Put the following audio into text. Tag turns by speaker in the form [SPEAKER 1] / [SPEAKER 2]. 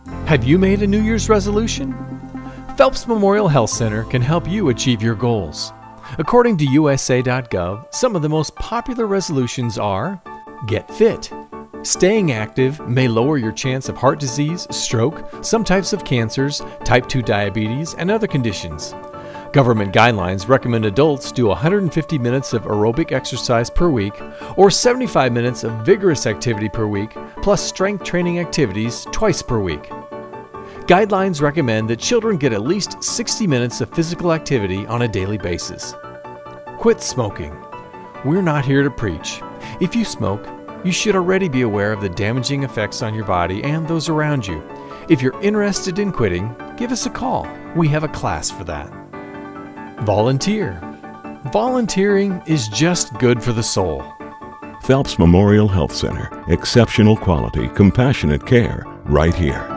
[SPEAKER 1] Have you made a New Year's resolution? Phelps Memorial Health Center can help you achieve your goals. According to USA.gov, some of the most popular resolutions are: get fit. Staying active may lower your chance of heart disease, stroke, some types of cancers, type 2 diabetes, and other conditions. Government guidelines recommend adults do 150 minutes of aerobic exercise per week or 75 minutes of vigorous activity per week, plus strength training activities twice per week. Guidelines recommend that children get at least 60 minutes of physical activity on a daily basis. Quit smoking. We're not here to preach. If you smoke, you should already be aware of the damaging effects on your body and those around you. If you're interested in quitting, give us a call. We have a class for that. Volunteer. Volunteering is just good for the soul.
[SPEAKER 2] Phelps Memorial Health Center. Exceptional quality, compassionate care, right here.